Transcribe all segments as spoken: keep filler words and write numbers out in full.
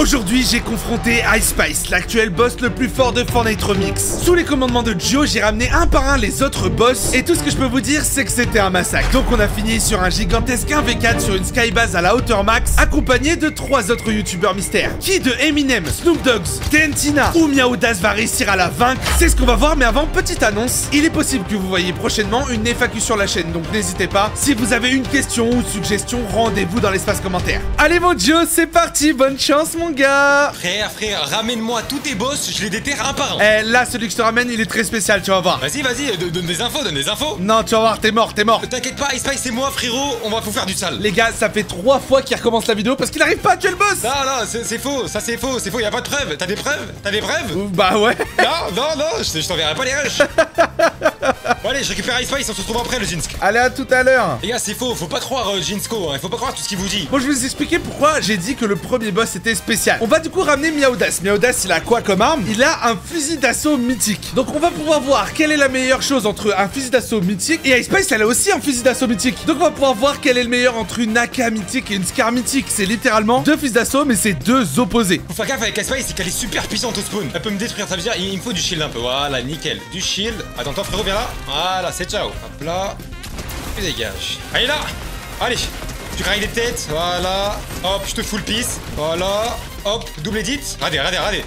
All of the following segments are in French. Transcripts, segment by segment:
Aujourd'hui, j'ai confronté Ice Spice, l'actuel boss le plus fort de Fortnite Remix. Sous les commandements de Gio, j'ai ramené un par un les autres boss. Et tout ce que je peux vous dire, c'est que c'était un massacre. Donc on a fini sur un gigantesque un v quatre sur une skybase à la hauteur max, accompagné de trois autres youtubeurs mystères. Qui de Eminem, Snoop Dogg, T N T na ou Miaoudas va réussir à la vaincre? C'est ce qu'on va voir, mais avant, petite annonce. Il est possible que vous voyez prochainement une F A Q sur la chaîne, donc n'hésitez pas. Si vous avez une question ou suggestion, rendez-vous dans l'espace commentaire. Allez mon Gio, c'est parti, bonne chance mon gars. Frère, frère, ramène-moi tous tes boss, je les déterre un par un. Eh, là, celui que je te ramène, il est très spécial, tu vas voir. Vas-y, vas-y, donne des infos, donne des infos. Non, tu vas voir, t'es mort, t'es mort. T'inquiète pas, Ice Spice et moi, frérot, on va vous faire du sale. Les gars, ça fait trois fois qu'il recommence la vidéo parce qu'il arrive pas à tuer le boss. Non, non, c'est faux, ça c'est faux, c'est faux, y'a pas de preuves. T'as des preuves? T'as des preuves? Bah ouais. Non, non, non, je t'enverrai pas les rushs. Bon allez, je récupère Ice Spice, on se retrouve après le Jinsk. Allez, à tout à l'heure. Les gars, c'est faux, faut pas croire euh, Jinsko, hein, faut pas croire tout ce qu'il vous dit. Bon, je vais vous expliquer pourquoi j'ai dit que le premier boss était spécial. On va du coup ramener Miaoudas. Miaoudas, il a quoi comme arme? Il a un fusil d'assaut mythique. Donc on va pouvoir voir quelle est la meilleure chose entre un fusil d'assaut mythique et Ice Spice, elle a aussi un fusil d'assaut mythique. Donc on va pouvoir voir quel est le meilleur entre une A K mythique et une Scar mythique. C'est littéralement deux fusils d'assaut, mais c'est deux opposés. Faut faire gaffe avec Ice Spice, c'est qu'elle est super puissante au spawn. Elle peut me détruire, ça veut dire il me faut du shield un peu. Voilà, nickel, du shield. Attends, toi frérot, viens là. Voilà, c'est ciao. Hop là. Tu dégages. Allez là. Allez. Tu craques des têtes. Voilà. Hop, je te full piece. Voilà. Hop, double edit. Regardez, regardez, regardez.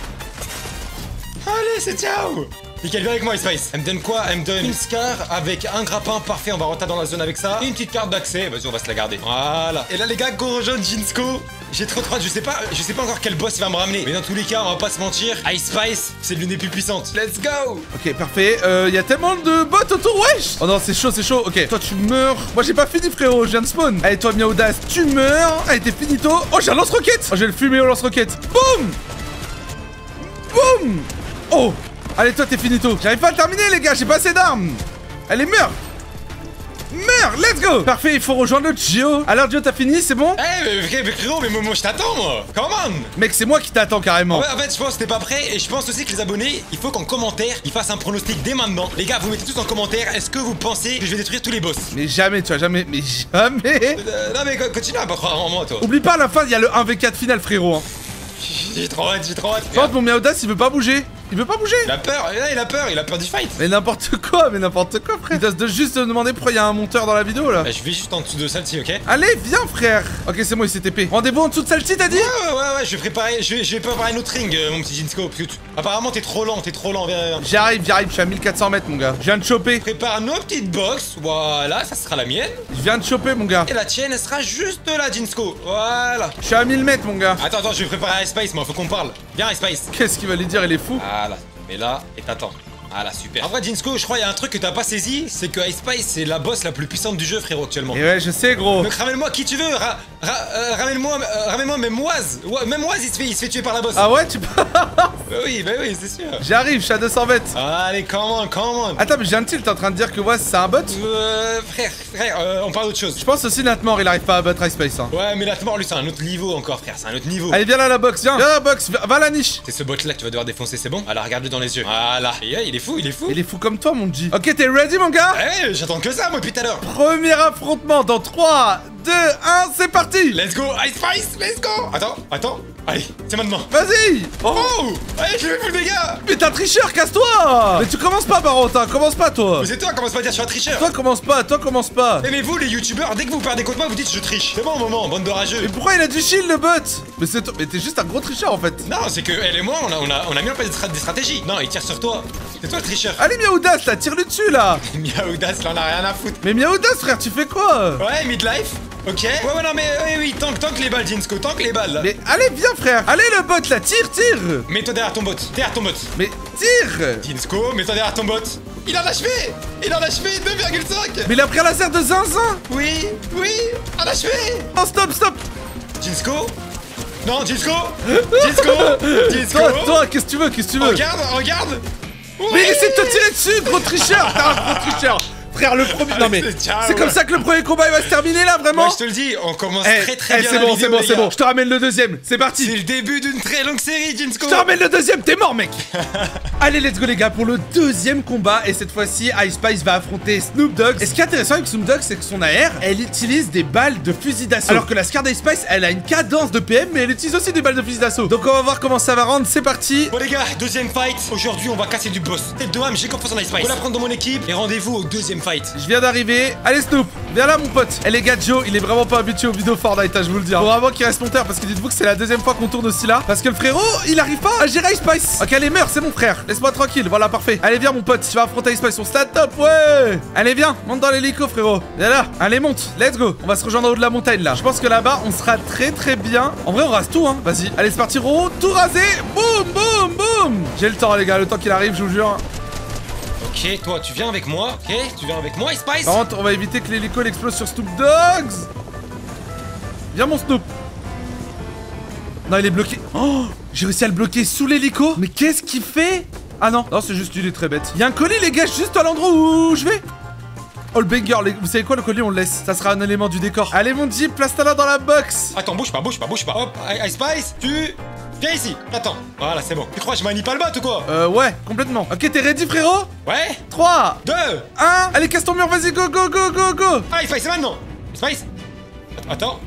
Allez, c'est ciao. Nickel, viens avec moi, Ice Spice. Elle me donne quoi? Elle me donne une Scar avec un grappin parfait. On va rentrer dans la zone avec ça. Et une petite carte d'accès. Vas-y, on va se la garder. Voilà. Et là, les gars, go rejoindre Jinsko. J'ai trop trop hâte. Je sais pas, je sais pas encore quel boss il va me ramener. Mais dans tous les cas, on va pas se mentir. Ice Spice, c'est l'une des plus puissantes. Let's go. Ok, parfait. Euh, y a tellement de bots autour, wesh. Oh non, c'est chaud, c'est chaud. Ok, toi tu meurs. Moi j'ai pas fini, frérot. Je viens de spawn. Allez, toi, Miaoudas, tu meurs. Allez, t'es finito. Oh, j'ai un lance-roquette. Oh, je vais le fumer au lance-roquette. Boum. Boum. Oh. Allez, toi, t'es finito. J'arrive pas à le terminer, les gars. J'ai pas assez d'armes. Allez, meurs. Meurs, let's go. Parfait, il faut rejoindre le Gio. Alors Gio, t'as fini, c'est bon? Eh hey, mais, mais frérot, mais moi je t'attends moi. Come on. Mec, c'est moi qui t'attends carrément. Ouais, en fait, je pense que t'es pas prêt. Et je pense aussi que les abonnés, il faut qu'en commentaire, ils fassent un pronostic dès maintenant. Les gars, vous mettez tous en commentaire, est-ce que vous pensez que je vais détruire tous les boss? Mais jamais, tu vas jamais, mais jamais. euh, Non mais continue à pas croire en moi, toi. Oublie pas, à la fin, il y a le un v quatre final, frérot, hein. J'ai trop hâte, j'ai trop hâte. Par contre, mon Miaoudas, il veut pas bouger. Il veut pas bouger. Il a peur, il a peur, il a peur du fight. Mais n'importe quoi, mais n'importe quoi, frère. Il doit juste se demander pourquoi il y a un monteur dans la vidéo, là. Bah, je vais juste en dessous de celle-ci, ok? Allez, viens, frère. Ok, c'est moi, il s'est T P. Rendez-vous en dessous de celle-ci, t'as dit? Ouais, ouais, ouais, ouais, je vais préparer, je vais, je vais préparer un autre ring, euh, mon petit Jinsko. Parce que tu... apparemment, t'es trop lent, t'es trop lent. Viens, viens. J'arrive, j'arrive, je suis à mille quatre cents mètres, mon gars. Je viens de choper. Prépare nos petites box, voilà, ça sera la mienne. Je viens de choper, mon gars. Et la tienne, elle sera juste là, Jinsko. Voilà. Je suis à mille mètres, mon gars. Attends, attends, je vais préparer Ice Spice, moi, faut qu'on parle. Viens, Ice Spice. Qu'est-ce qu'il va lui dire? Il est fou. Voilà, mais là, et t'attends. Ah là, super. En vrai, Jinsko, je crois qu'il y a un truc que t'as pas saisi, c'est que Ice Spice, c'est la boss la plus puissante du jeu, frérot, actuellement. Et ouais, je sais, gros. Donc ramène-moi qui tu veux, ra ra euh, ramène-moi euh, ramène-moi même Oise. Ouais, même Oise, il se fait, il se fait tuer par la boss. Ah ouais, tu peux. Bah oui, bah oui, c'est sûr. J'arrive, je suis à deux cents mètres. Allez, come on, come on. Attends, mais j'ai un tilt, t'es en train de dire que ouais, c'est un bot? Euh, frère, frère, euh, on parle d'autre chose. Je pense aussi Natmore, il arrive pas à battre Ice Spice, hein. Ouais, mais Natmore, lui, c'est un autre niveau encore, frère, c'est un autre niveau. Allez, viens là, la box, viens. Viens la box, va à la niche. C'est ce bot là que tu vas devoir défoncer, c'est bon? Alors regarde-le dans les yeux. Voilà. Et yeah, il est fou, il est fou. Il est fou comme toi, mon G. Ok, t'es ready, mon gars? Ouais, j'attends que ça, moi, depuis tout à l'heure. Premier affrontement dans trois, deux, un, c'est parti. Let's go, Ice Spice, let's go. Attends, attends. Allez, c'est maintenant. Vas-y. Oh, allez, je vais full dégâts. Mais t'es un tricheur, casse-toi. Mais tu commences pas, Barotin, commence pas, toi. Mais c'est toi, commence pas à dire je suis un tricheur. Toi, commence pas, toi, commence pas. Mais, mais vous, les youtubeurs, dès que vous perdez contre moi, vous dites je triche. C'est bon, au moment, bande de rageux. Mais pourquoi il a du shield, le bot? Mais c'est toi, mais t'es juste un gros tricheur, en fait. Non, c'est que elle et moi, on a, on a, on a mis en place des, strat des stratégies. Non, il tire sur toi. C'est toi le tricheur. Allez, Miaoudas, là, tire-le dessus, là. Miaoudas, là, on a rien à foutre. Mais Miaoudas, frère, tu fais quoi? Ouais, midlife. Ok. Ouais, ouais, non, mais oui, oui, tank, tank les balles, Jinsko, tank les balles. Là. Mais allez, viens, frère. Allez, le bot, là, tire, tire. Mets-toi derrière ton bot, derrière ton bot. Mais tire. Jinsko, mets-toi derrière ton bot. Il en a achevé. Il en a achevé deux virgule cinq. Mais il a pris un laser de zinzin. Oui, oui, en a achevé. Oh, stop, stop. Jinsko. Non, Jinsko. Jinsko. Jinsko. Toi, toi, qu'est-ce que tu veux, qu'est-ce que tu veux? Regarde, regarde. Mais essaie de te tirer dessus, gros tricheur. T'es un gros tricheur. frère, le premier. Non mais Ciao. c'est comme ça que le premier combat il va se terminer là, vraiment. Moi je te le dis, on commence Eh, très très eh, bien c'est la bon, vidéo, c'est bon, les c'est gars. bon. Je te ramène le deuxième. C'est C'est parti. le début d'une très longue série, Jinsko. Je te ramène le deuxième. T'es mort, mec. Allez, let's go les gars pour le deuxième combat. Et cette fois-ci, Ice Spice va affronter Snoop Dogg. Et ce qui est intéressant avec Snoop Dogg, c'est que son A R, elle utilise des balles de fusil d'assaut. Alors que la Scar d'Ice Spice, elle a une cadence de P M, mais elle utilise aussi des balles de fusil d'assaut. Donc on va voir comment ça va rendre. C'est parti. Bon les gars, deuxième fight. Aujourd'hui on va casser du boss. Tête de ham, j'ai confiance en Ice Spice. On va la prendre dans mon équipe et rendez-vous au deuxième fight. Je viens d'arriver. Allez Snoop, viens là mon pote. Et les gars, Joe, il est vraiment pas habitué aux vidéos Fortnite, hein, je vous le dis. Faut vraiment qu'il reste monteur parce que dites-vous que c'est la deuxième fois qu'on tourne aussi là. Parce que le frérot, il arrive pas à gérer Ice Spice. Ok, allez, meurs, c'est mon frère. Laisse-moi tranquille, voilà, parfait. Allez, viens mon pote, tu vas affronter Ice Spice. On se la top, ouais. Allez, viens, monte dans l'hélico, frérot. Viens là, allez, monte. Let's go. On va se rejoindre en haut de la montagne là. Je pense que là-bas, on sera très très bien. En vrai, on rase tout, hein. Vas-y, allez, c'est parti, Roro. Tout rasé. Boum, boum, boum. J'ai le temps, les gars, le temps qu'il arrive, je vous jure. Ok, toi tu viens avec moi. Ok, tu viens avec moi, Ice Spice. Par contre, on va éviter que l'hélico il explose sur Snoop Dogg. Viens mon Snoop. Non, il est bloqué. Oh, j'ai réussi à le bloquer sous l'hélico. Mais qu'est-ce qu'il fait? Ah non, non, c'est juste lui, il est très bête. Il y a un colis, les gars, juste à l'endroit où je vais. Oh, le banger, les... vous savez quoi, le colis, on le laisse. Ça sera un élément du décor. Allez, mon Jeep, place-toi là dans la box. Attends, bouge pas, bouge pas, bouge pas. Hop, Ice Spice, tu viens ici. Attends, voilà, c'est bon. Tu crois que je manie pas le bot ou quoi? Euh, ouais, complètement. Ok, t'es ready, frérot? Ouais. trois, deux, un. Allez, casse ton mur, vas-y, go, go, go, go, go. Ah, Ice Spice, c'est maintenant. Ice Spice. Attends.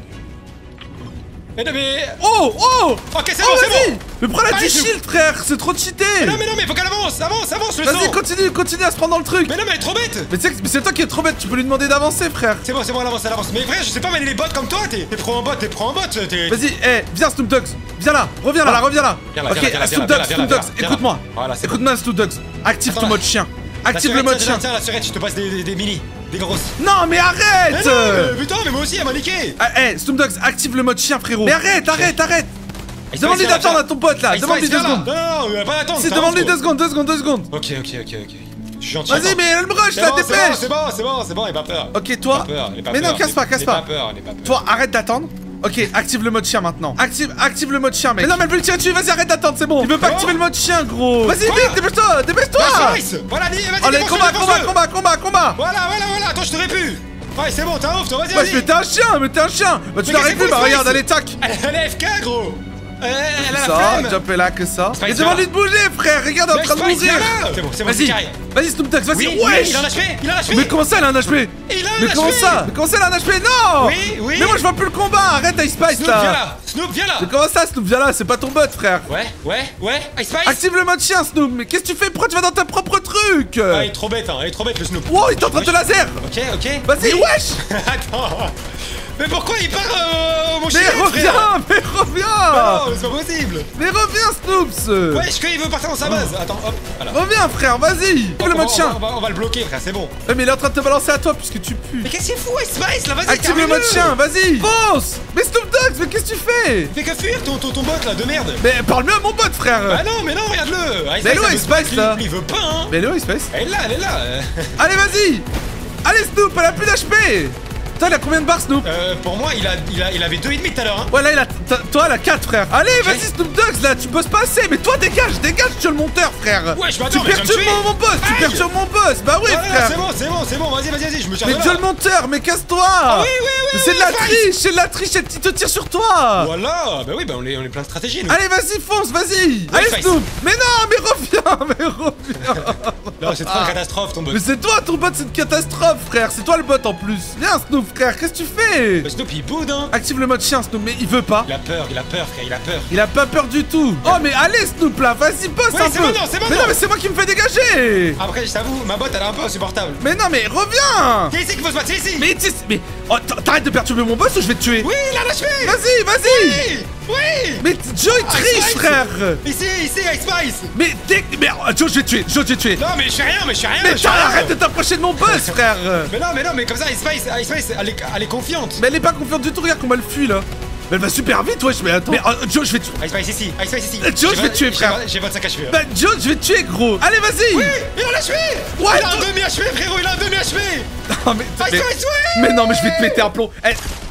Mais non, mais. Oh, oh. Ok, c'est Oh, bon, c'est vas-y. bon. Mais prends la Allez, du je- shield, frère. C'est trop cheaté. Mais non, mais non, mais faut qu'elle avance, avance, avance, le Vas-y, sang. continue, continue à se prendre dans le truc. Mais non, mais elle est trop bête. Mais tu sais que mais c'est toi qui es trop bête, tu peux lui demander d'avancer, frère. C'est bon, c'est bon, elle avance, elle avance. Mais frère, je sais pas manier les bots comme toi, t'es t'es pro en bot, t'es pro en bot, t'es. Vas-y, eh, viens Snoop Dogg, viens là, reviens là, Voilà. reviens là. Viens là, Ok, viens là, viens là, Snoop viens Dogg, là, Snoop viens Dogg, là, viens là. écoute-moi. Voilà, c'est bon. Écoute-moi Snoop Dogg, active Attends, ton là. mode chien. La Active le surette, mode tiens, chien. Tiens, la surette, je te passe des, des, des mini, des grosses. Non, mais Mais arrête. non, mais putain, mais moi aussi, elle m'a niqué. Ah, eh, Snoop Dogg, active le mode chien, frérot. Mais arrête, arrête, arrête. Ice Demande-lui Spice, viens là, d'attendre viens à ton pote là, Ice demande-lui Spice, deux viens là. secondes. Non, non, non, pas attendre. Si, ça demande-lui avance deux trop. secondes, deux secondes, deux secondes. Ok, ok, ok, ok. Je suis gentil. Vas-y, attends. mais elle me rush C'est là, bon, c'est bon, dépêche. c'est bon, c'est bon, c'est bon, il a pas peur. Ok, toi. Elle a pas peur, elle est pas Mais non, peur, casse pas, elle est- casse elle est pas. pas peur, elle est pas peur. Toi, arrête d'attendre. Ok, active le mode chien maintenant. Active, active le mode chien, mec. Mais non, mais elle veut le tirer dessus, vas-y, arrête d'attendre, c'est bon. Il veut pas Oh. activer le mode chien, gros. Vas-y, Quoi? vite, dépêche-toi, dépêche-toi. Nice. Voilà, dis- vas-y, Allez, défonce-le, combat, combat, défonce-le. combat, combat, combat. Voilà, voilà, voilà, attends, je t'aurais pu. Ouais, c'est bon, t'es un ouf, toi, vas-y, Ouais, vas-y. mais t'es un chien, mais t'es un chien. Bah, tu Mais l'arrêtes qu'est-ce plus, bah, que c'est, regarde, Spice allez, tac. Elle elle est F K, gros. Elle elle a la Ça, flemme. jump est là que ça. Spice, Mais demande-lui de bouger, frère, regarde, elle est en Mais train de Spice, mourir. viens là. C'est bon, c'est bon, c'est Vas-y, carré. vas-y, Snoop Dogg, vas-y, Oui, wesh. il a un H P, il a un H P. Mais comment ça, elle a un H P? Il a un Mais H P. comment ça? Mais comment ça, elle a un H P? Non. Oui, oui. Mais moi, je vois plus le combat, arrête, Ice Spice, Snoop, viens là. là. Snoop, viens là. Mais comment ça, Snoop, viens là, c'est pas ton bot, frère. Ouais, ouais, ouais. Ice Spice. Active le mode chien, Snoop. Mais qu'est-ce que tu fais? Pourquoi tu vas dans ta propre truc? Ah, il est trop bête, hein, il est trop bête, le Snoop. Wow, il est en train de te laser. Ok, ok. Vas-y, Oui. wesh. Attends. Mais pourquoi il part euh, mon chien, Mais reviens, frère? mais Ah reviens. non, mais c'est pas possible. Mais reviens, Snoops. Ouais, je crois qu'il veut partir dans sa base. Attends, hop, voilà. Reviens, frère, vas-y. On Le va- mode on chien. va- on va- on va le bloquer, frère, c'est bon. Ouais, mais il est en train de te balancer à toi puisque tu pues. Mais qu'est-ce qu'il fout, Ice Spice, là, vas-y, Active le termine-le. mode chien, vas-y. Fonce. Mais Snoop Dogg, mais qu'est-ce que tu fais? Fais que fuir ton, ton, ton bot là de merde. Mais parle mieux à mon bot, frère. Ah non, mais non, regarde-le. Ice Mais elle est où, elle Ice veut pas Spice, qu'il- là? Il veut pas, hein. Mais elle est où, Space? Elle est là, elle est là. euh. Allez, vas-y. Allez, Snoop, elle a plus d'H P. Toi, il a combien de barres, Snoop? Euh, pour moi, il, a, il, a, il avait deux et demi tout à l'heure, hein. Ouais, là, il a. t'as- Toi, elle a quatre, frère. Allez, vas-y, Snoop Dogg, là, tu bosses pas assez. Mais toi, dégage, dégage, tu es le monteur, frère. Ouais, je Tu m'attends, mais je vais me perturbes tuer. mon, mon boss, tu Aïe. perturbes mon boss. Bah oui, Voilà, frère. c'est bon, c'est bon, c'est bon, vas-y, vas-y, vas-y, je me charge Mais de Dieu là. le monteur, mais casse-toi. oui, oui, oui, Mais c'est de la oui, triche, c'est de la triche, il te tire sur toi. Voilà, bah oui, bah on est, on est plein de stratégies, nous. Allez, vas-y, fonce, vas-y. Ouais, Allez, Spice. Snoop. Mais non, mais reviens, mais reviens. Non, c'est trop une catastrophe, ton bot. Mais c'est toi, ton bot, c'est une catastrophe, frère. C'est toi le bot en plus. Viens, Snoop, frère, qu'est-ce que tu fais? Bah, Snoop, il boude, hein. Active le mode chien, Snoop, mais il veut pas. Il a peur, il a peur, frère, il a peur. Il a pas peur du tout. Oh, mais allez, Snoop, là, vas-y, bosse Ouais, un c'est peu. maintenant, c'est Mais maintenant. non, mais c'est moi qui me fais dégager. Après, je t'avoue, ma botte, elle est un peu insupportable. Mais non, mais reviens. C'est ici qu'il faut se battre, c'est ici. Mais, tu- mais oh, t'arrêtes de perturber mon boss ou je vais te tuer? Oui, il a lâché. Vas-y, vas-y. Oui, oui. Mais Joe, il triche, Spice. frère. Ici, ici, Ice Spice. Mais dès mais oh, Joe, je vais te tuer. Joe, je vais te tuer. Non, mais je fais rien, mais je fais rien. Mais je fais rien. arrête de t'approcher de mon boss, frère. Mais non, mais non, mais comme ça, Ice Spice, Ice Spice, elle est, elle est confiante. Mais elle est pas confiante du tout, regarde comment elle fuit là. Mais elle va super vite, wesh, mais attends. Mais oh, Joe, je vais te tuer. Ice Spice ici, Ice Spice ici. Euh, Joe, J'ai je vais vingt- te tuer, j'ai frère. vingt- J'ai vingt-cinq H P. Bah, Joe, je vais te tuer, gros. Allez, vas-y. Oui, il a un H P. Ouais, Il a un toi- demi H P, frérot, il a un demi H P. Non, mais, Ice mais, Spice, oui. mais non, mais je vais te péter un plomb. Eh,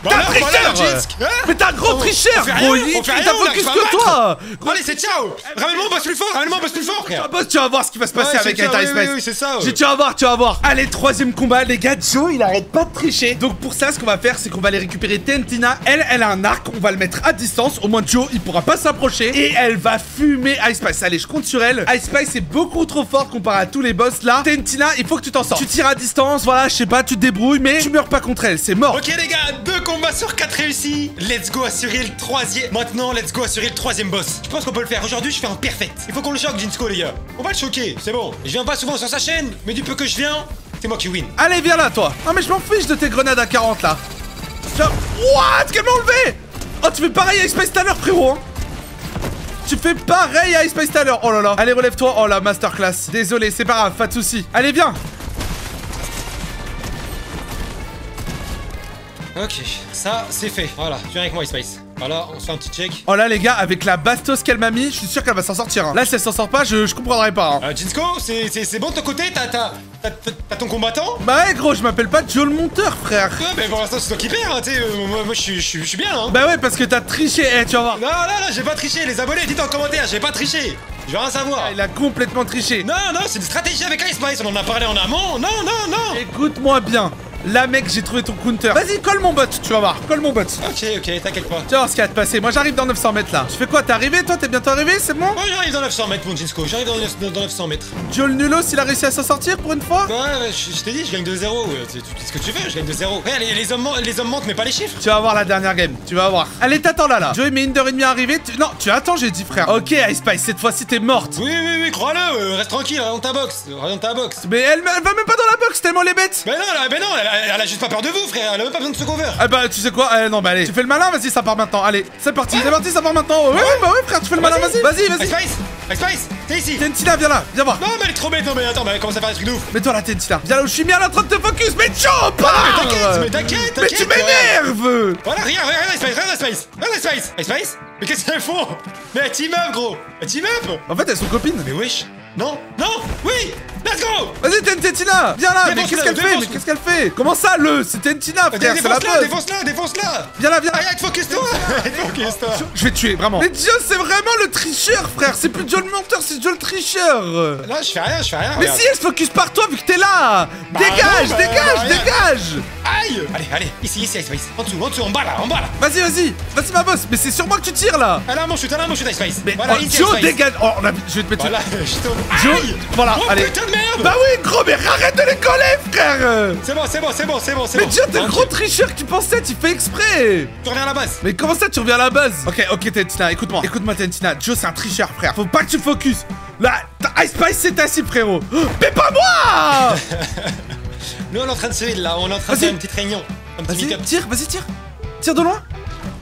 T'es un tricheur. Mais t'es un gros tricheur, gros. Il t'a focus que toi. Allez, c'est ciao. Ramène-moi, boss plus fort. Ramène-moi, boss plus fort, frère. Boss, tu vas voir ce qui va se passer avec Ice Spice. Oui, c'est ça. Tu vas voir, tu vas voir. Allez, troisième combat, les gars. Joe, il arrête pas de tricher. Donc pour ça, ce qu'on va faire, c'est qu'on va aller récupérer Tentina. Elle, elle a un arc. On va le mettre à distance. Au moins, Joe, il pourra pas s'approcher. Et elle va fumer Ice Spice. Allez, je compte sur elle. Ice Spice est beaucoup trop forte comparé à tous les boss là. Tentina, il faut que tu t'en sors. Tu tires à distance, voilà, je sais pas, tu te débrouilles, mais tu meurs pas contre elle, c'est mort. Ok les gars, deux combats sur quatre réussis. Let's go assurer le troisième. Maintenant, let's go assurer le troisième boss. Je pense qu'on peut le faire. Aujourd'hui, je fais un perfect. Il faut qu'on le choque, Jinsko, les gars. On va le choquer, c'est bon. Je viens pas souvent sur sa chaîne, mais du peu que je viens, c'est moi qui win. Allez, viens là, toi. Non, mais je m'en fiche de tes grenades à quarante là. Tiens. What? Qu'elle m'a enlevé. Oh, tu fais pareil à Ice Spice tout à l'heure, frérot. Hein. Tu fais pareil à Ice Spice tout à l'heure. Oh là là. Allez, relève-toi. Oh la masterclass. Désolé, c'est pas grave, pas de soucis. Allez, viens. Ok, ça c'est fait. Voilà, tu viens avec moi, Ice Spice. Voilà, on se fait un petit check. Oh là les gars, avec la bastos qu'elle m'a mis, je suis sûr qu'elle va s'en sortir. Hein. Là, si elle s'en sort pas, je, je comprendrai pas. Hein. Euh, Jinsko, c'est bon de ton côté? T'as ton combattant? Bah ouais, gros, je m'appelle pas Joe le monteur, frère. Ouais, mais pour l'instant, c'est toi qui perds, hein, tu sais. Euh, moi, moi je suis bien, hein. Bah ouais, parce que t'as triché, eh, tu vas voir. Non, non, non, j'ai pas triché. Les abonnés, dites en commentaire, j'ai pas triché. Je veux rien savoir. Ah, il a complètement triché. Non, non, c'est une stratégie avec Ice Spice. On en a parlé en amont. Non, non, non. Écoute-moi bien. Là, mec, j'ai trouvé ton counter. Vas-y, colle mon bot, tu vas voir. Colle mon bot. Ok, ok, t'inquiète pas. Tu vas voir ce qui va te passer. Moi, j'arrive dans neuf cents mètres là. Tu fais quoi? T'es arrivé, toi? T'es bientôt arrivé? C'est bon? Moi, j'arrive dans neuf cents mètres, mon Jinsko. J'arrive dans, dans neuf cents mètres. Joe le nulos, il a réussi à s'en sortir pour une fois? Ouais, ouais, je, je t'ai dit, je gagne de zéro. Tu dis ce que tu veux, je gagne de zéro. Ouais, les, les, hommes, les hommes mentent, mais pas les chiffres. Tu vas voir la dernière game. Tu vas voir. Allez, t'attends là, là. Joe, il met une heure et demie à arriver. Tu... Non, tu attends, j'ai dit, frère. Ok, Ice Spice, cette fois-ci, t'es morte. Oui, oui, oui, crois-le. Euh, reste tranquille, regarde dans ta box. Regarde dans ta box. Mais elle, elle va même pas dans la box, tellement les bêtes. Mais non, elle, mais non, elle, elle, elle a juste pas peur de vous, frère. Elle a même pas besoin de se cover. Ah bah, tu sais quoi? Euh, non, bah allez. Tu fais le malin, vas-y, ça part maintenant. Allez, c'est parti, c'est parti, ça part maintenant. Ouais, ouais, bah ouais, frère, tu fais le malin, vas-y, vas-y, vas-y. Ice Spice, Ice Spice, t'es ici. Tentina, viens là, viens voir. Non, mais elle est trop bête, non, mais attends, mais elle commence à faire des trucs de ouf. Mets-toi là, Tentina. Viens là où je suis bien en train de te focus. Mais Joe, pas. Mais t'inquiète, mais t'inquiète, Mais tu m'énerves. Voilà, regarde, regarde, Ice Spice, regarde Ice Spice. Regarde Ice Spice. Ice Spice. Mais qu'est-ce qu'elles font? Mais elles team up, gros. Elles team up. En fait, elles sont copines. Mais wesh. Non, non, oui. Let's go. Vas-y, Tentina, viens là. Mais qu'est-ce qu'elle fait? Mais qu'est-ce qu'elle fait? Comment ça, le? C'est Tentina, frère, c'est la Défonce-la, défonce-la, défonce-la. Viens là, viens. Arrête, focus-toi. Focus-toi. Je vais te tuer, vraiment. Mais Joe, c'est vraiment le tricheur, frère. C'est plus Joe le menteur, c'est Joe le tricheur. Là, je fais rien, je fais rien. Mais si, elle se focus par toi vu que t'es là. Dégage, non, bah, dégage, bah, dégage. Aïe. Allez, allez, ici, ici, Ice Spice. En dessous, en dessous, en bas là, en bas là. Vas-y, vas-y, vas-y, ma boss. Mais c'est sur moi que tu tires là. Elle a mon shoot, elle a mon shoot, Ice Spice. Mais voilà, oh, ici, Joe, Ice Spice. dégage. Oh, on a... je vais te mettre. Voilà, je tombe. Joe, Aïe. voilà, Oh, allez. putain de merde. Bah oui, gros, mais arrête de les coller, frère. C'est bon, c'est bon, c'est bon, c'est bon, c'est Mais bon. Joe, t'es le gros tricheur que tu pensais, tu fais exprès. Tu reviens à la base. Mais comment ça, tu reviens à la base? Ok, ok, Tentina, écoute-moi. Écoute-moi, Tentina. Joe, c'est un tricheur, frère. Faut pas que tu focus. Là, Ice Spice, c'est ta cible, frérot. Oh, mais pas moi. Nous, on est en train de se heal là, on est en train de faire une petite réunion. Un petit Vas-y, meet-up. tire, vas-y, tire. Tire de loin.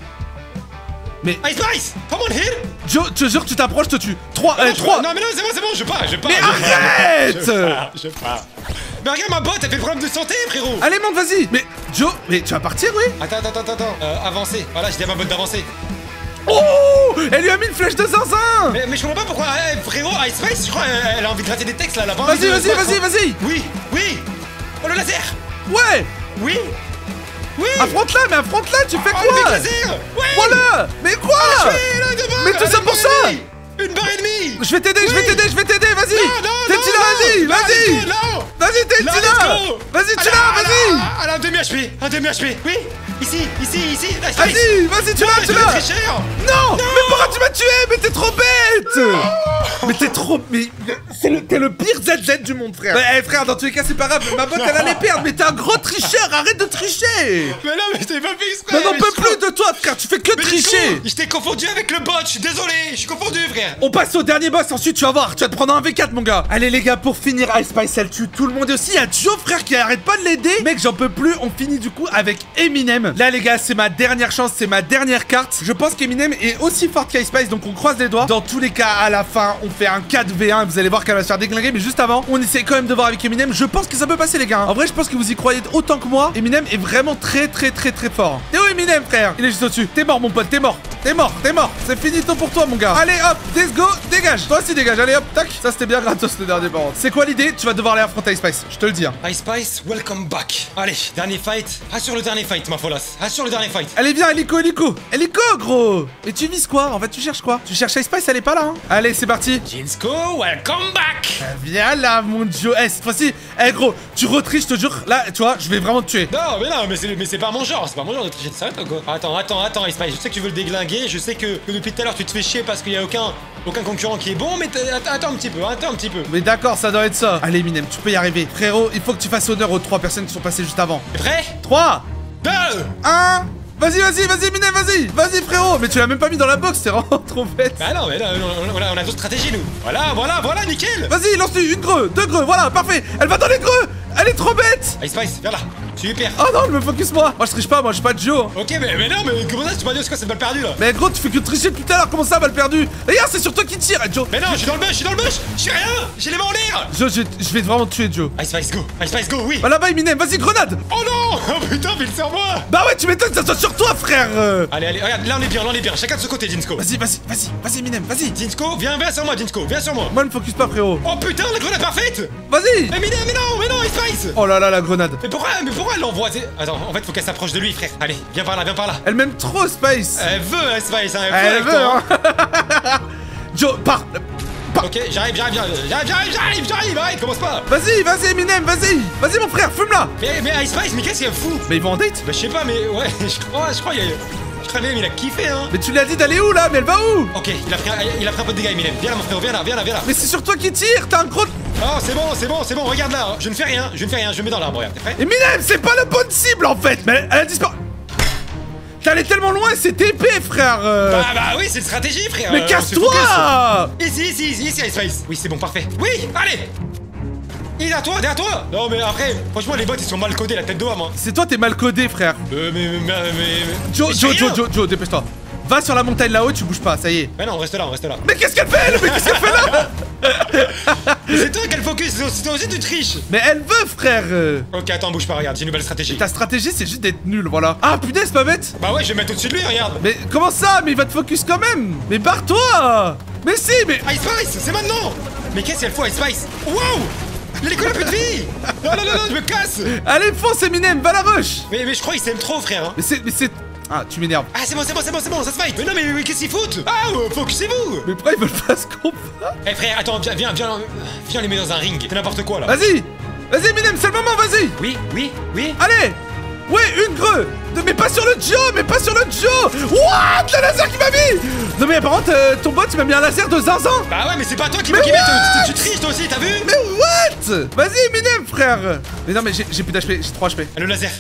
Mais Ice Spice, come on here. Joe, je te jure, tu t'approches, je te tue. trois, euh, trois. Non, mais non, c'est bon, c'est bon, je pars, je pars. Mais je pars, arrête. Je pars, je pars. Mais regarde ma botte, elle fait problème de santé, frérot. Allez, monte, vas-y. Mais Joe, mais tu vas partir, oui? Attends, attends, attends, attends. Euh, avancer. Voilà, j'ai dit à ma botte d'avancer. Oh, elle lui a mis une flèche de zinzin. Mais, mais je comprends pas pourquoi, eh, frérot, Ice Spice, je crois, elle, elle a envie de gratter des textes là, là. Vas-y, vas-y, vas-y, vas-y. Oui, oui. Oh, le laser. Ouais. Oui. Oui. Affronte-la, mais affronte-la, tu fais Oh, le quoi? laser. Ouais. Voilà. Mais quoi? Ah, je suis là devant. Mais tout ça Avec pour une ça. barre ennemie. Une barre ennemie. Je vais t'aider, je vais Oui. t'aider, je vais t'aider, vas-y. Non, non, Tentina, non, vas-y, non, vas-y. let's go, non. Vas-y, Là, Tentina. let's go. Vas-y, tu Elle a- l'as, elle a- vas-y. Elle a un demi H P, un demi H P. Oui. Ici, ici, ici. Ice Spice. Vas-y, vas-y, tu Non, l'as, mais tu je vais l'as. tricher. Non, mais pourquoi tu m'as tué? Mais t'es trop bête. Mais t'es trop... Mais c'est le... t'es le pire Z Z du monde, frère. Eh, frère, dans tous les cas, c'est pas grave. Ma botte, elle allait perdre. Mais t'es un gros tricheur. Arrête de tricher. Mais non, mais je t'ai pas fait exprès. Mais on n'en mais peut je plus crois- de toi, frère. Tu fais que Mais tricher. Je t'ai confondu avec le bot. Je suis désolé. Je suis confondu, frère. On passe au dernier boss, ensuite tu vas voir, tu vas te prendre un V quatre mon gars. Allez les gars, pour finir, Ice Spice elle tue tout le monde. Et aussi il y a Joe frère qui arrête pas de l'aider. Mec, j'en peux plus, on finit du coup avec Eminem. Là les gars, c'est ma dernière chance, c'est ma dernière carte. Je pense qu'Eminem est aussi forte qu'Ice Spice, donc on croise les doigts. Dans tous les cas, à la fin, on fait un quatre v un. Vous allez voir qu'elle va va se faire déglinguer, mais juste avant, on essaie quand même de voir avec Eminem. Je pense que ça peut passer, les gars. En vrai, je pense que vous y croyez autant que moi. Eminem est vraiment très, très, très, très fort. T'es où, Eminem, frère? Il est juste au-dessus. T'es mort, mon pote, t'es mort. T'es mort, t'es mort. C'est finito pour toi, mon gars. Allez, hop, let's go, dégage. Toi aussi, dégage. Allez, hop, tac. Ça, c'était bien gratos, le dernier, par contre. C'est quoi l'idée? Tu vas devoir aller affronter Ice Spice. Je te le dis. Hein. Ice Spice, welcome back. Allez, dernier fight. Assure le dernier fight, ma folasse. Assure le dernier fight. Allez, viens, hélico, hélico. Hélico, gros. Et tu vises quoi? En fait, tu cherches quoi? Tu cherches Ice Spice, elle est pas là, hein. Allez, c'est parti. Jinsko, welcome back. Viens là, mon Joe. Eh, cette fois-ci, eh, gros, tu retriches, je te jure. Là, tu vois, je vais vraiment te tuer. Non, mais non, mais c'est, mais c'est pas mon genre. C'est pas mon genre de tricher de ça, quoi. Attends, attends, attends, Ice Spice. Je sais que tu veux le déglinguer. Je sais que, que depuis tout à l'heure, tu te fais chier parce qu'il y a aucun, aucun concurrent qui est bon. Mais attends, attends un petit peu, attends un petit peu. Mais d'accord, ça doit être ça. Allez, Eminem, tu peux y arriver. Frérot, il faut que tu fasses honneur aux trois personnes qui sont passées juste avant. T'es prêt? trois, deux, un. Vas-y, vas-y, vas-y, Eminem, vas-y. Vas-y, frérot. Mais tu l'as même pas mis dans la box, c'est vraiment trop bête. Bah non, mais là, on, on, on a d'autres stratégies, nous. Voilà, voilà, voilà, nickel. Vas-y, lance-lui une greu, deux greux, voilà, parfait. Elle va dans les greux. Elle est trop bête. Ice Spice, viens là. Super. Oh non, elle me focus moi. Moi, je triche pas, moi, je suis pas de Joe. Ok, mais, mais non, mais comment ça, tu m'as dit, c'est quoi cette balle perdue là? Mais gros, tu fais que tricher depuis tout à l'heure, comment ça, balle perdue? Regarde, c'est sur toi qui tire, Joe. Mais non, je suis dans le bush, je suis dans le bush. Je suis rien. J'ai les mains en l'air. Joe, je, je vais vraiment te tuer, Joe. Ice Spice, go. Ice Spice, go, oui. Bah là-bas, Eminem, vas-y, grenade. Oh non. Oh putain, file sur moi. Bah ouais, tu m'étonnes que ça soit sur toi, frère. Allez, allez, regarde, là on est bien, là on est bien. Chacun de ce côté, Jinsko. Vas-y, vas-y, vas-y, vas-y, Eminem, vas-y. Jinsko, viens, viens sur moi, Jinsko, viens sur moi. Moi, ne me focus pas, frérot. Oh putain, la grenade parfaite. Vas-y. Mais, mais, mais non, mais non, Ice Spice. Oh là là, la grenade. Mais pourquoi, mais pourquoi elle l'envoie? Attends, en fait, faut qu'elle s'approche de lui, frère. Allez, viens par là, viens par là. Elle m'aime trop, Spice. Elle veut, Ice Spice, hein, elle, Elle veut, veut, avec toi, hein. Joe, pars. Ok, j'arrive, j'arrive, j'arrive, j'arrive, j'arrive, j'arrive, arrête, commence pas. Vas-y, vas-y, Eminem, vas-y. Vas-y, mon frère, fume là. Mais, mais Ice Spice, mais qu'est-ce qu'il y a fou? Mais ils vont en date. Bah, je sais pas, mais ouais, je crois, je crois, il y a. Je crois même, il a kiffé, hein. Mais tu lui as dit d'aller où là? Mais elle va où? Ok, il a pris un, il a pris un peu de dégâts, Eminem. Viens là, mon frère, viens là, viens là, viens là. Mais c'est sur toi qui tire, t'as un gros... Oh, c'est bon, c'est bon, c'est bon, regarde là. Je ne fais rien, je ne fais rien, je me mets dans l'arbre, regarde, t'es prêt? Eminem, c'est pas la bonne cible en fait. Mais elle a disparu. T'allais tellement loin, c'est épais, frère. euh. Bah, bah oui, c'est une stratégie, frère. Mais euh, casse-toi. Ici, ici, ici, ici, Ice Spice. Oui, c'est bon, parfait. Oui, allez. Il est derrière toi, derrière toi. Non, mais après, franchement, les bots, ils sont mal codés, la tête d'homme, hein. C'est toi, t'es mal codé, frère. Euh, mais, mais, mais, mais... Joe, mais Joe, je fais Joe, rien. Joe, Joe, dépêche-toi. Va sur la montagne là-haut, tu bouges pas, ça y est. Mais non, on reste là, on reste là. Mais qu'est-ce qu'elle fait, elle? Mais qu'est-ce qu'elle fait là? Mais c'est toi qu'elle focus, c'est toi aussi tu triches. Mais elle veut, frère. euh. Ok, attends, bouge pas, regarde, j'ai une nouvelle stratégie. Ta stratégie, c'est juste d'être nul, voilà. Ah, putain, c'est pas bête. Bah ouais, je vais me mettre au-dessus de lui, regarde. Mais comment ça? Mais il va te focus quand même. Mais barre-toi. Mais si, mais... Ice Spice, c'est maintenant. Mais qu'est-ce qu'elle fait, Ice Spice? Wow. L'hélico n'a plus de vie. Non, non, non, non, je me casse. Allez, fonce, Eminem, va la rush. Mais, mais je crois qu'il s'aime trop, frère, hein. Mais c'est... Mais c'est... Ah, tu m'énerves. Ah, c'est bon, c'est bon, c'est bon, c'est bon, ça se fight. Mais non, mais, mais qu'est-ce qu'ils foutent? Ah, euh, focusez-vous. Mais pourquoi ils veulent pas se combattre? Eh frère, attends, viens, viens, viens, viens les mettre dans un ring. C'est n'importe quoi là. Vas-y. Vas-y, Eminem, c'est le moment, vas-y. Oui, oui, oui. Allez. Ouais, une greu. De- Mais pas sur le Joe, mais pas sur le Joe. What? Le laser qui m'a mis. Non mais par contre, euh, ton bot, il m'a mis un laser de zinzin. Bah ouais, mais c'est pas toi qui Mais m'as qui met, what? tu, tu triches toi aussi, t'as vu? Mais what? Vas-y, Eminem, frère. Mais non, mais j'ai j'ai plus d'H P, j'ai trois H P. Le laser.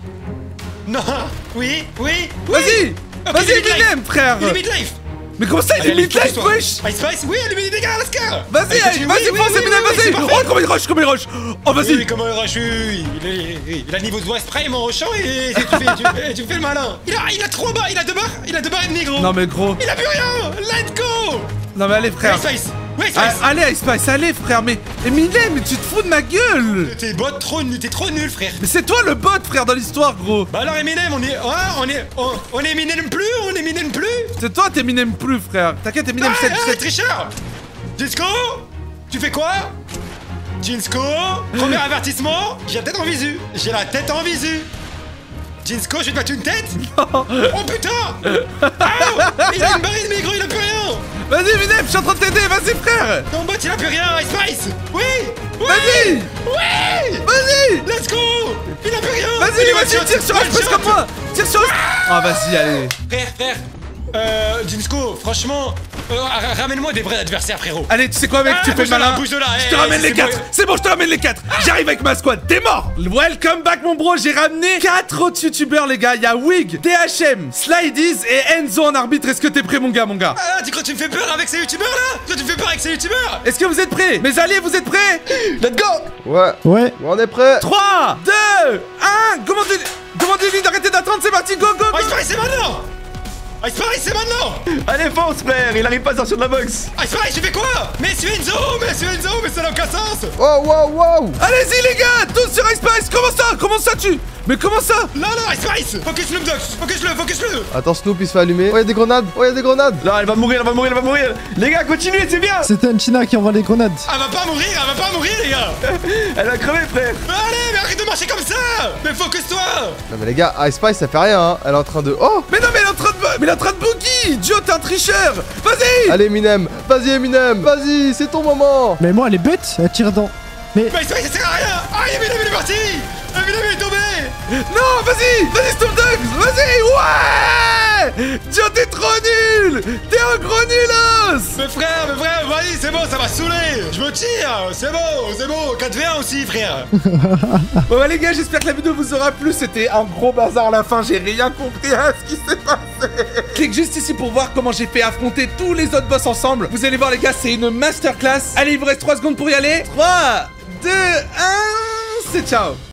Non. Oui, oui, oui. Vas-y. Ok, Vas-y, il est mid-life. Eminem, frère. Il est mid-life. Mais comment ça, il Allez, est allez, mid-life, focus-toi. wesh? Ice Spice, oui, elle lui met des dégâts, Alaska. Vas-y, Allez, allez, continue. vas-y, Oui, fonce, oui, Eminem, oui, oui, vas-y. c'est parfait. Oh, comment il rush, comment il rush. Oh, vas-y. Oui, comment il rush, oui, il, est, il a le niveau de West Prime en rushant et tu fais, tu, tu fais le malin. Il a, il a trois barres, il a deux barres, il a deux barres et demi, gros. Non mais gros. Il a plus rien. Let's go. Non mais allez, frère. Ice Spice. Oui, Ice Ah, Spice. allez, Ice Spice, allez, frère. Mais Eminem, mais tu te fous de ma gueule. T'es bot trop nul, t'es trop nul, frère. Mais c'est toi le bot, frère, dans l'histoire, gros. Bah alors Eminem, on est, ah, on est, on, on est Eminem plus, on est Eminem plus. C'est toi, t'es Eminem plus, frère. T'inquiète, Eminem Ah, sept ah, sept. tricheur. Jinsko, tu fais quoi? Jinsko, premier avertissement, j'ai la tête en visu. J'ai la tête en visu. Jinsko, je vais te mettre une tête. Oh putain. Ah, il a une barre de maigre, il a plus rien. Vas-y, Eminem, je suis en train de t'aider, vas-y, frère. Ton bot, il a plus rien, Ice Spice. Oui, oui. Vas-y. Oui. Vas-y. Let's go. Il a plus rien. Vas-y, Il vas-y, one-shot, tire sur H P one-shot. comme moi. Tire sur H P. Ah, vas-y, allez. Frère, frère. Euh, Jinsko, franchement, euh, ra- ramène-moi des vrais adversaires, frérot. Allez, tu sais quoi, mec, Ah, tu fais bouge le de là, malin. bouge de là, Je eh, te ramène c'est les bon. quatre. C'est bon, je te ramène les quatre. J'arrive avec ma squad. T'es mort. Welcome back, mon bro. J'ai ramené quatre autres youtubeurs, les gars. Il y a Wig, T H M, Slideys et Enzo en arbitre. Est-ce que t'es prêt, mon gars, mon gars? Ah, tu crois que tu me fais peur avec ces youtubeurs là? Tu crois que tu me fais peur avec ces youtubeurs? Est-ce que vous êtes prêts? Mes alliés, vous êtes prêts? Let's go. Ouais. Ouais. On est prêt. trois, deux, un. Commandez-lui d'arrêter d'attendre. C'est parti. Go, go, Oh, il se go. passe, c'est maintenant. Ice Spice, c'est maintenant. Allez, fonce, frère. Il arrive pas à sortir de la box. Ice Spice, j'ai fait quoi? Mais c'est Enzo, mais c'est Enzo, mais ça n'a aucun sens. Wow, wow, wow. Allez-y les gars, tous sur Ice Spice. Comment ça? Comment ça tu? Mais comment ça? Non, non, Ice Spice. Focus le Mdox, focus-le, focus-le. Attends, Snoop, il se fait allumer. Oh, y'a des grenades. Oh, y'a des grenades. Là, elle va mourir, elle va mourir, elle va mourir. Les gars, continuez, c'est bien. C'était un China qui envoie les grenades. Elle va pas mourir, elle va pas mourir, les gars. Elle va crever, frère. Allez, mais arrête de marcher comme ça. Mais focus-toi. Non, mais les gars, Ice Spice, ça fait rien, hein. Elle est en train de. Oh. Mais non mais elle est en train de... Mais elle est en train de boogie. Joe, t'es un tricheur. Vas-y. Allez, Eminem. Vas-y, Eminem. Vas-y, c'est ton moment. Mais moi, elle est bête, elle tire dans. Mais. Mais Ice Spice, ça sert à rien. Ah, Eminem, il est parti. Eminem, il est tombé. Non, vas-y. Vas-y, Snoop Dogg. Vas-y. Ouais. Joe, t'es trop nul. T'es un gros nulos. Mais frère, mais frère, vas-y, c'est bon, ça va saouler. Je me tire. C'est bon, c'est bon. quatre v un aussi, frère. Bon bah les gars, j'espère que la vidéo vous aura plu. C'était un gros bazar à la fin. J'ai rien compris à ce qui s'est passé. Clique juste ici pour voir comment j'ai fait affronter tous les autres boss ensemble. Vous allez voir les gars, c'est une masterclass. Allez, il vous reste trois secondes pour y aller. trois, deux, un, c'est ciao.